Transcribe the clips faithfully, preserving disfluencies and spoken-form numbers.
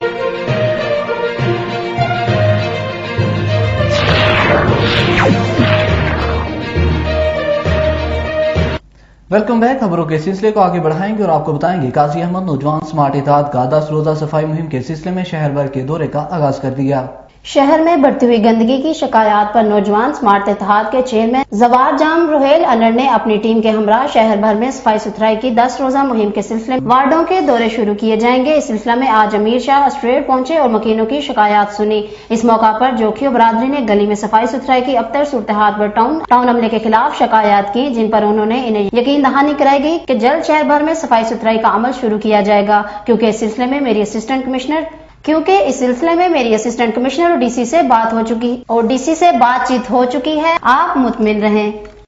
Welcome back. खबरों के सिलसिले को आगे बढ़ाएंगे और आपको बताएंगे काजी अहमद नौजवान स्मार्ट इत्तेहाद का दस रोजा सफाई मुहिम के सिलसिले में शहर भर के दौरे का आगाज कर दिया। शहर में बढ़ती हुई गंदगी की शिकायत पर नौजवान स्मार्ट इत्तेहाद के चेयरमैन जवार जाम रुहेल अनर ने अपनी टीम के हमरा शहर भर में सफाई सुथराई की दस रोजा मुहिम के सिलसिले में वार्डों के दौरे शुरू किए जाएंगे। इस सिलसिले में आज अमीर शाह स्ट्रेट पहुंचे और मकीनों की शिकायत सुनी। इस मौका पर जोखियो बरादरी ने गली में सफाई सुथराई की अबतर सूरत-ए-हाल पर टाउन टाउन अमले के खिलाफ शिकायत की, जिन पर उन्होंने इन्हें यकीन दहानी कराई गई कि जल्द शहर भर में सफाई सुथराई का अमल शुरू किया जाएगा, क्योंकि इस सिलसिले में मेरी असिस्टेंट कमिश्नर क्योंकि इस सिलसिले में मेरी असिस्टेंट कमिश्नर और डीसी से बात हो चुकी और डीसी से बातचीत हो चुकी है, आप मुतमिन रहें।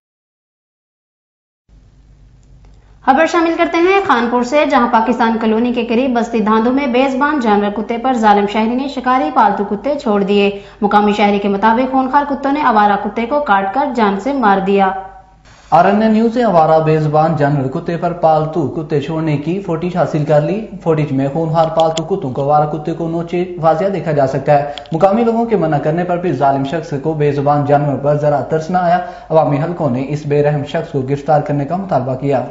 खबर शामिल करते हैं खानपुर से, जहां पाकिस्तान कॉलोनी के करीब बस्ती धांधू में बेजबान जानवर कुत्ते पर जालिम शहरी ने शिकारी पालतू कुत्ते छोड़ दिए। मुकामी शहरी के मुताबिक खूनखार कुत्तों ने आवारा कुत्ते को काटकर जान से मार दिया। आरएनए न्यूज ने आवारा बेजबान जानवर कुत्ते पर पालतू कुत्ते छोड़ने की फुटेज हासिल कर ली। फुटेज में खूनखार पालतू कुत्तों को आवारा कुत्ते को नोचे वाजिया देखा जा सकता है। मुकामी लोगों के मना करने पर भी जालिम शख्स को बेजुबान जानवर पर जरा तरस न आया। अवामी हलकों ने इस बेरहम शख्स को गिरफ्तार करने का मुतालबा किया।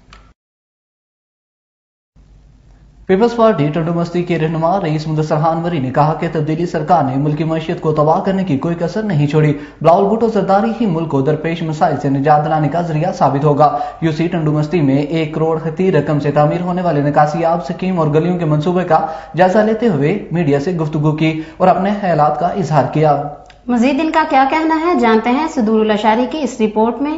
पीपल्स पार्टी टंडोमस्ती के रहनुमा रईस मुदस्सर हानवरी ने कहा कि तब्दीली सरकार ने मुल्क की मईशत को तबाह करने की कोई कसर नहीं छोड़ी। बिलावल भुट्टो जरदारी ही मुल्क को दरपेश मसाइल से निजात दिलाने का जरिया साबित होगा। यूसी टंडोमस्ती में एक करोड़ खती रकम से तामीर होने वाले निकासियाब स्कीम और गलियों के मंसूबे का जायजा लेते हुए मीडिया से गुफ्तगू की और अपने ख्यालात का इजहार किया। मजीद इनका क्या कहना है, जानते हैं सदूरुल अशारी की इस रिपोर्ट में।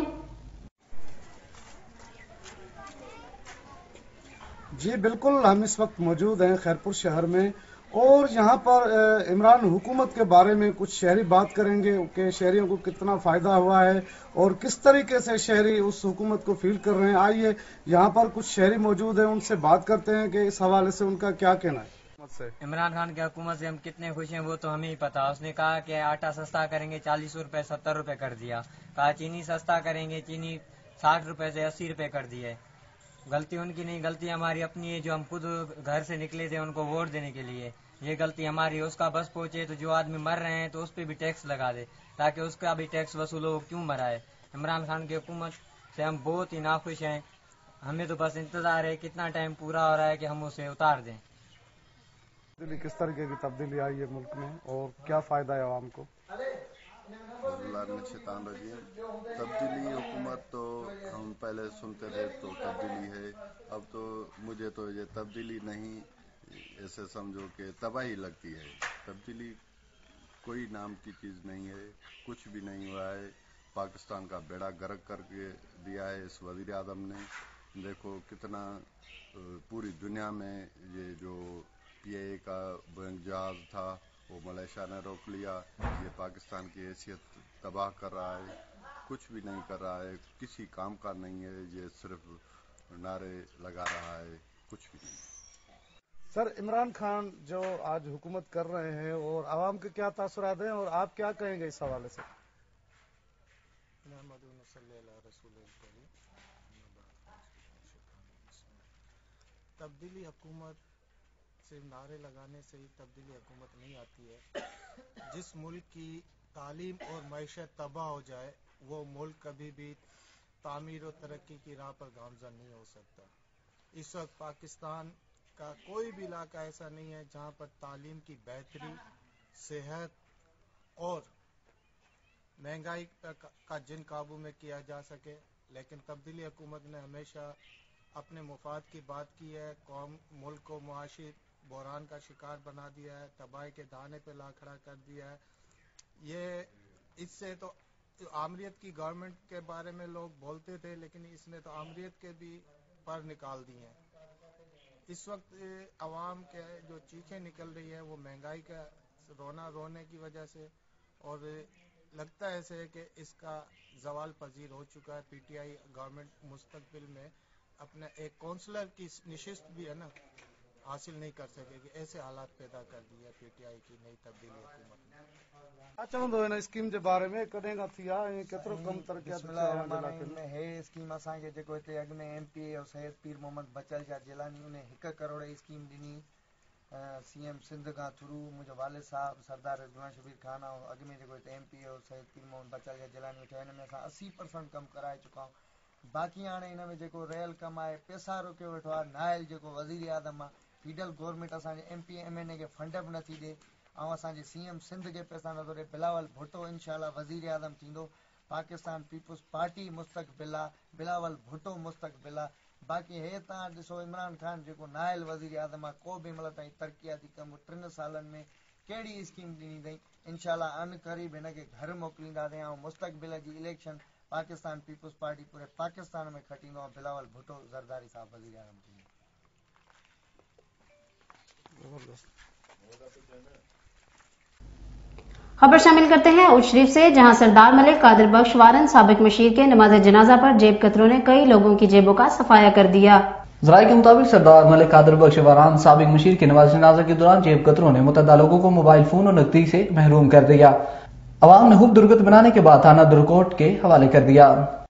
जी बिल्कुल, हम इस वक्त मौजूद हैं खैरपुर शहर में और यहाँ पर इमरान हुकूमत के बारे में कुछ शहरी बात करेंगे कि शहरियों को कितना फ़ायदा हुआ है और किस तरीके से शहरी उस हुकूमत को फील कर रहे हैं। आइए यहाँ पर कुछ शहरी मौजूद हैं, उनसे बात करते हैं कि इस हवाले से उनका क्या कहना है। इमरान खान की हुकूमत से हम कितने खुश हैं वो तो हमें ही पता। उसने कहा कि आटा सस्ता करेंगे, चालीस रुपए सत्तर रुपए कर दिया। कहा चीनी सस्ता करेंगे, चीनी साठ रुपए से अस्सी रुपए कर दिए। गलती उनकी नहीं, गलती हमारी अपनी है जो हम खुद घर से निकले थे उनको वोट देने के लिए। ये गलती हमारी। उसका बस पहुंचे तो जो आदमी मर रहे हैं तो उस पर भी टैक्स लगा दे ताकि उसका भी टैक्स वसूल हो। क्यों मरा है? इमरान खान की हुकूमत से हम बहुत ही नाखुश हैं। हमें तो बस इंतजार है कितना टाइम पूरा हो रहा है कि हम उसे उतार दें। किस तरीके की तब्दीली आई है मुल्क में और क्या फायदा है आवाम को? तब्दीली हुकूमत तो हम पहले सुनते थे तो तब्दीली है, अब तो मुझे तो ये तब्दीली नहीं, ऐसे समझो कि तबाही लगती है। तब्दीली कोई नाम की चीज़ नहीं है, कुछ भी नहीं हुआ है। पाकिस्तान का बेड़ा गर्क करके दिया है इस वज़ीर आज़म ने। देखो कितना पूरी दुनिया में ये जो पीए का बैंक जहाज था वो मलेशिया ने रोक लिया। ये पाकिस्तान की हैसियत तबाह कर रहा है, कुछ भी नहीं कर रहा है, किसी काम का नहीं है, ये सिर्फ नारे लगा रहा है, कुछ भी नहीं। सर, इमरान खान जो आज हुकूमत कर रहे हैं और आवाम के क्या तासुरात हैं और आप क्या कहेंगे इस हवाले से? तब्दीली हुकूमत सिर्फ नारे लगाने से ही तब्दीली हुकूमत नहीं आती है। जिस मुल्क की तालीम और मईशत तबाह हो जाए वो मुल्क कभी भी तामीर और तरक्की की राह पर गामजन नहीं हो सकता। इस वक्त पाकिस्तान का कोई भी इलाका ऐसा नहीं है जहाँ पर तालीम की बेहतरी, सेहत और महंगाई का जिन काबू में किया जा सके। लेकिन तब्दीली हुकूमत ने हमेशा अपने मुफाद की बात की है, कौम मुल्क को मुआशी बहरान का शिकार बना दिया है, तबाही के दाने पे ला खड़ा कर दिया है। ये इससे तो आमरीत की गवर्नमेंट के बारे में लोग बोलते थे, लेकिन इसने तो आमरीत के भी पर निकाल दिए हैं। इस वक्त आवाम के जो चीखें निकल रही है वो महंगाई का रोना रोने की वजह से, और लगता है ऐसे कि इसका जवाल पजीर हो चुका है। पीटीआई गवर्नमेंट मुस्तकबिल में अपने एक काउंसलर की निशिस्त भी है ना हासिल नहीं कर सकेगी। ऐसे हालात पैदा कर दिए पीटीआई की नई तब्दीली हुकूमत ने। अच्छा तो इन स्कीम के बारे में करेगा थिया ये केतरो कम तरक्की बिस्मिल्लाहिर्रहमानिर्रहीम है स्कीम असा के जेको इते अग में एमपी और सैयद पीर मोहम्मद बचल शाह जिलानी उन्हें एक करोड़ स्कीम दिनी सी एम सिंध का थ्रू मुझे वाले साहब सरदार रिजवान शबीर खान और अॻु में जेको एम पी और सैयद पीर मोहम्मद बचल या जिलानी वेठा हिन में असां अस्सी परसेंट कमु कराए चुका आहियूं। बाक़ी हाणे हिन में जेको रहियल कमु आहे पैसा रोके वेठो आहे नायल जेको वज़ीर आज़म आहे फीडल गवर्नमेंट असांजे M P M N A खे फंड बि नथी ॾे ऐं असांजे सी एम सिंध खे पैसा नथो ॾे। बिलावल भुट्टो इंशाल्लाह वज़ीर आज़म थींदो। पाकिस्तान पीपुल्स पार्टी मुस्तक़बिल आहे, बिलावल भुट्टो मुस्तक़बिल आहे। बाक़ी हे तव्हां ॾिसो इमरान ख़ान जेको नायल वज़ीर आज़म आहे को बि महिल ताईं तरक़ियाती कमु टिनि सालनि में कहिड़ी स्कीम ॾिनी अथई। इंशाल्लाह अन क़रीब हिनखे घर मोकिलींदासीं ऐं मुस्तक़बिल जी इलेक्शन पाकिस्तान पीपुल्स पार्टी पूरे पाकिस्तान में खटींदो ऐं बिलावल भुट्टो ज़रदारी साहब वज़ीर आज़म थींदो। खबर शामिल करते हैं उच शरीफ से, जहां सरदार मलिक कादिर बख्श वारन साबिक मशीर के नमाज जनाजा पर जेब कतरों ने कई लोगों की जेबों का सफाया कर दिया। जराये के मुताबिक सरदार मलिक कादिर बख्श वारन साबिक मशीर के नमाज जनाजा के दौरान जेब कतरों ने मुतद्दा लोगों को मोबाइल फोन और नकदी से महरूम कर दिया। अवाम ने हुब दुर्गत बनाने के बाद थाना दुर्कोट के हवाले कर दिया।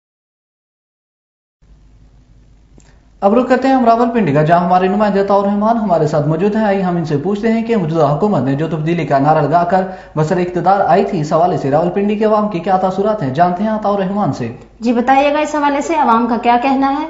अब रुक करते हैं हम रावलपिंडी का, जहां हमारे नुमाइंदे ताउर रहमान हमारे साथ मौजूद हैं। आइए हम इनसे पूछते हैं कि मौजूदा हुकूमत ने जो तब्दीली का नारा लगाकर बसर इख्तिदार आई थी, इस हवाले से रावलपिंडी के अवाम की क्या तासुरात हैं। जानते हैं ताउर रहमान से। जी बताइएगा, इस हवाले से अवाम का क्या कहना है।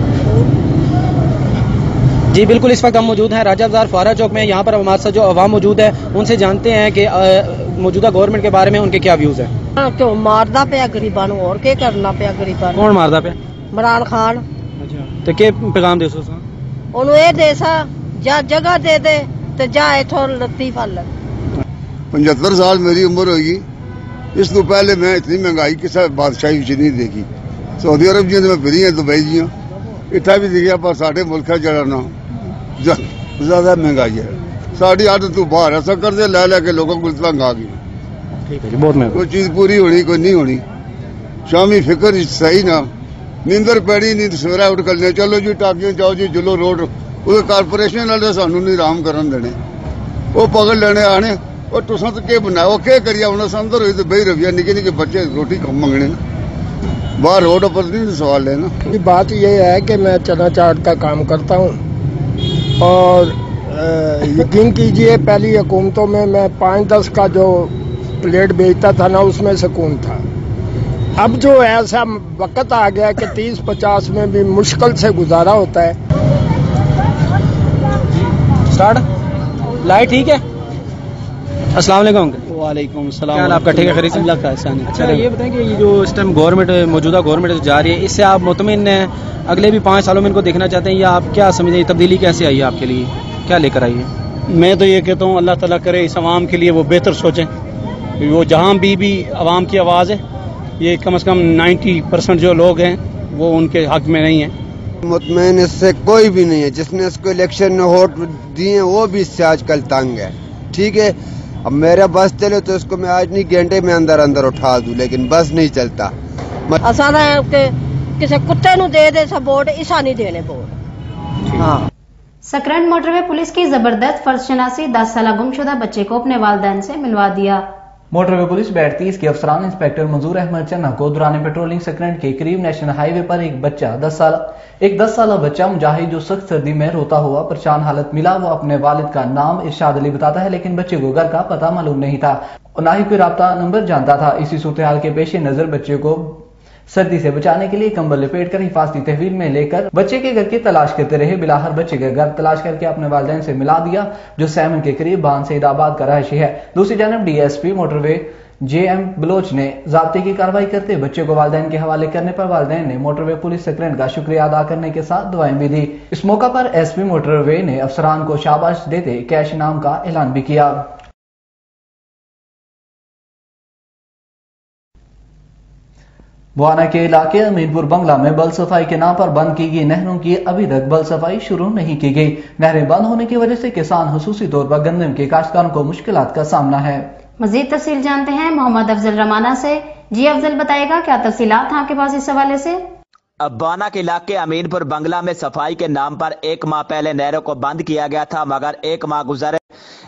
जी बिल्कुल, इस वक्त हम मौजूद हैं राजा बाजार फारा चौक में। यहाँ पर हमारे साथ जो अवाम मौजूद है उनसे जानते हैं कि मौजूदा गवर्नमेंट के बारे में उनके क्या व्यूज है। क्यों मारदा पे गरीबा नूं और के करना पे गरीबा नूं। कौन मारदा पे? इमरान खान। अच्छा, तो के पैगाम दे सो ओनू ए दे सा जा जगह दे दे ते जा इथों लत्ती फल। पचहत्तर साल मेरी उम्र होगी। इसको पहले मैं इतनी महंगाई किसी बादशाही विच नहीं देखी। सऊदी अरब जी मैं फिरी है, दुबई जी इतना भी दिखा, पर साढ़े मुल्क है जरा ना ज्यादा महंगाई है। साड़ी आदत तो बाहर ऐसा कर दे लै लैके लोगों को तंग आ गई। ठीक है जी, बहुत महंगा। कोई चीज पूरी होनी कोई नहीं होनी। शामी फिक्र सही ना नींदर पैड़ी नहीं सवेरा उठ कर चलो जी टाकियां जाओ जी जुलो रोड वो कारपोरेशन वाले सानू नहीं आराम करन देने, वो पकड़ लेने आने और तुसा तो के बनाया वो के करिया हूं अंदर हुई तो बही रविया निके निके बच्चे रोटी कम मंगने बाहर रोड पर नहीं सवाल लेना। बात यह है कि मैं चना चाट का काम करता हूँ और यकीन कीजिए पहली हुकूमतों में मैं पाँच दस का जो प्लेट बेचता था ना उसमें सुकून था। अब जो ऐसा वक्त आ गया कि तीस पचास में भी मुश्किल से गुजारा होता है। स्टार्ट लाइट ठीक है। अस्सलाम वालेकुम। वालेकुम सलाम। क्या आपका ठीक है खरीद? अल्लाह का एहसान है। अच्छा ये बताएं कि ये जो इस टाइम गवर्नमेंट मौजूदा गवर्नमेंट जा रही है इससे आप मुतमिन हैं? अगले भी पाँच सालों में इनको देखना चाहते हैं या आप क्या समझते हैं तब्दीली कैसे आई है आपके लिए, क्या लेकर आई है? मैं तो ये कहता हूँ अल्लाह ताला करे इस आवाम के लिए वो बेहतर सोचें। वो जहाँ भी भी आवाम की आवाज़ है, ये कम से कम नब्बे परसेंट जो लोग हैं वो उनके हक में नहीं है। मुतमईन इससे कोई भी नहीं है। जिसने इसको इलेक्शन में वोट दिए वो भी इससे आजकल तंग है। ठीक है, अब मेरा बस चले तो इसको मैं आज नहीं घंटे में अंदर अंदर उठा दूं, लेकिन बस नहीं चलता। असाना के किसी कुत्ते नु दे दे सब वोट, इसा नहीं देने वोट। हाँ। सकरंद मोटरवे पुलिस की जबरदस्त फर्जशनासी दस साल गुमशुदा बच्चे को अपने वालिदैन से मिलवा दिया। मोटरवे पुलिस बैट तीस के अफसरान इंस्पेक्टर मंजूर अहमद चन्ना को दौरान पेट्रोलिंग सकरंद के करीब नेशनल हाईवे पर एक बच्चा दस साल एक दस साल बच्चा मुजाहिद जो सख्त सर्दी में रोता हुआ परेशान हालत मिला। वो अपने वालिद का नाम इरशाद अली बताता है, लेकिन बच्चे को घर का पता मालूम नहीं था और ना ही कोई राब्ता नंबर जानता था। इसी सूरत हाल के पेश नजर बच्चे को सर्दी से बचाने के लिए कंबल लपेट कर हिफाजती तहवील में लेकर बच्चे के घर की तलाश करते रहे। बिलाहर बच्चे का घर तलाश करके अपने वालिदैन से मिला दिया, जो सैमन के करीब बांध सईदाबाद का रहायशी है। दूसरी जानब डीएसपी मोटरवे जे एम बलोच ने ज़ाब्ते की कार्रवाई करते बच्चे को वालिदैन के हवाले करने पर वालिदैन ने मोटरवे पुलिस सकरंद का शुक्रिया अदा करने के साथ दुआएं भी दी। इस मौका पर एसपी मोटरवे ने अफसरान को शाबाश देते कैश इनाम का ऐलान भी किया। बुआना के इलाके अमीनपुर बंगला में बल सफाई के नाम पर बंद की गई नहरों की अभी तक बल सफाई शुरू नहीं की गई। नहरें बंद होने की वजह से किसान हुसूसी तौर पर गंदम के काश्तकारों को मुश्किलात का सामना है। मजीद तफसील जानते हैं मोहम्मद अफजल रमाना से। जी अफजल बताएगा क्या तफसीलात हैं आपके पास इस हवाले से। बाना के इलाके अमीनपुर बंगला में सफाई के नाम पर एक माह पहले नहरों को बंद किया गया था, मगर एक माह गुजरे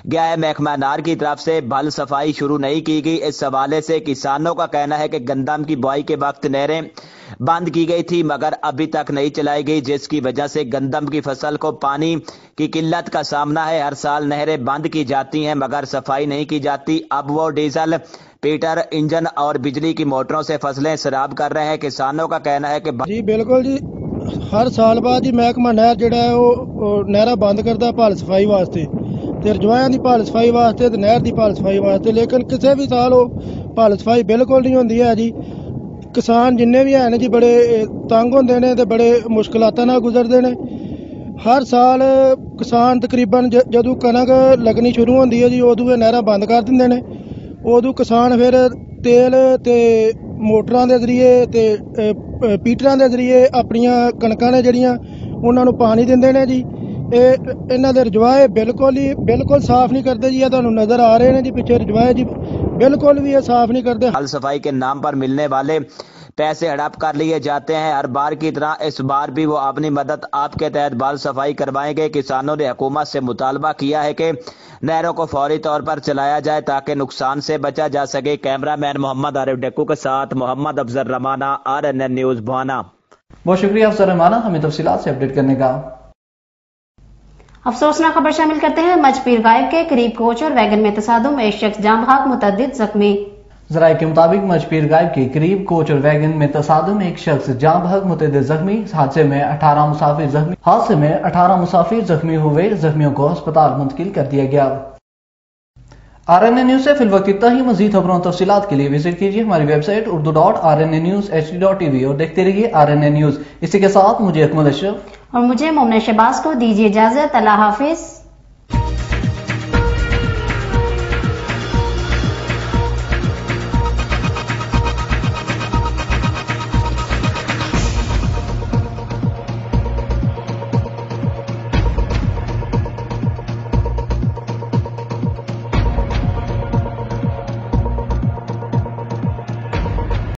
गया है। महकमा नार की तरफ से बल सफाई शुरू नहीं की गई। इस हवाले से किसानों का कहना है कि गंदम की बुआई के वक्त नहरें बंद की गई थी मगर अभी तक नहीं चलाई गई, जिसकी वजह से गंदम की फसल को पानी की किल्लत का सामना है। हर साल नहरें बंद की जाती हैं मगर सफाई नहीं की जाती। अब वो डीजल, पीटर, इंजन और बिजली की मोटरों से फसलें सराब कर रहे हैं। किसानों का कहना है कि जी बिल्कुल जी, हर साल बाद ही महकमा नहर ਜਿਹੜਾ ਹੈ ਉਹ ਨਹਿਰਾਂ ਬੰਦ ਕਰਦਾ ਭਾਲ ਸਫਾਈ ਵਾਸਤੇ ਤੇ ਰਜਵਾਇਆਂ ਦੀ ਭਾਲ ਸਫਾਈ ਵਾਸਤੇ ਤੇ ਨਹਿਰ ਦੀ ਭਾਲ ਸਫਾਈ ਵਾਸਤੇ, ਲੇਕਿਨ ਕਿਸੇ ਵੀ ਸਾਲ ਉਹ ਭਾਲ ਸਫਾਈ ਬਿਲਕੁਲ ਨਹੀਂ ਹੁੰਦੀ ਹੈ ਜੀ। ਕਿਸਾਨ ਜਿੰਨੇ ਵੀ ਹਨ ਜੀ ਬੜੇ ਤੰਗ ਹੁੰਦੇ ਨੇ ਤੇ ਬੜੇ ਮੁਸ਼ਕਲਾਤਾਂ ਨਾਲ ਗੁਜ਼ਰਦੇ ਨੇ। ਹਰ ਸਾਲ ਕਿਸਾਨ ਤਕਰੀਬਨ ਜਦੋਂ ਕਣਕ ਲੱਗਣੀ ਸ਼ੁਰੂ ਹੁੰਦੀ ਹੈ ਜੀ ਉਦੋਂ ਇਹ ਨਹਿਰਾਂ ਬੰਦ ਕਰ ਦਿੰਦੇ ਨੇ। ਉਦੋਂ ਕਿਸਾਨ ਫਿਰ ਤੇਲ ਤੇ ਮੋਟਰਾਂ ਦੇ ਜ਼ਰੀਏ ਤੇ ਪੀਟਰਾਂ ਦੇ ਜ਼ਰੀਏ ਆਪਣੀਆਂ ਕਣਕਾਂ ਨੇ ਜਿਹੜੀਆਂ ਉਹਨਾਂ ਨੂੰ ਪਾਣੀ ਦਿੰਦੇ ਨੇ ਜੀ। ਇਹ ਇਹਨਾਂ ਦੇ ਰਜਵਾਏ ਬਿਲਕੁਲ ਹੀ ਬਿਲਕੁਲ ਸਾਫ਼ ਨਹੀਂ ਕਰਦੇ ਜੀ। ਇਹ ਤੁਹਾਨੂੰ ਨਜ਼ਰ ਆ ਰਹੇ ਨੇ ਜੀ ਪਿੱਛੇ ਰਜਵਾਏ ਜੀ बिल्कुल भी ये साफ नहीं करते। हल सफाई के नाम पर मिलने वाले पैसे हड़प कर लिए जाते हैं। हर बार की तरह इस बार भी वो अपनी मदद आपके तहत बाल सफाई करवाएंगे। किसानों ने हुकूमत से मुतालबा किया है कि नहरों को फौरी तौर पर चलाया जाए ताकि नुकसान से बचा जा सके। कैमरामैन मोहम्मद आरिफ डेक्कू के साथ मोहम्मद अफजल रमाना, आर एन एन न्यूज भवाना। बहुत शुक्रिया अफसर रमाना हमें तफसीलात से अपडेट करने का। अफसोसनाक खबर शामिल करते हैं। मजपीर गायब के करीब कोच और वैगन में तसादुम, एक शख्स जाम बहक, मुतअद्दिद जख्मी। जराये के मुताबिक मजपीर गायब के करीब कोच और वैगन में तसादुम, एक शख्स जाम बहक, मुतअद्दिद जख्मी। हादसे में अठारह मुसाफिर जख्मी हादसे में अठारह मुसाफिर जख्मी हुए। जख्मियों को अस्पताल मुंतकिल कर दिया गया। आर एन ए न्यूज से फिल वक्त इतना ही। मजीद खबरों और तफसीलात के लिए विजिट कीजिए हमारी website Urdu dot R N A news H D dot T V और देखते रहिए आर एन ए न्यूज। इसी के साथ मुझे अकमल अशरफ और मुझे मोमना शहबाज को दीजिए इजाजत। अल्लाह हाफिज।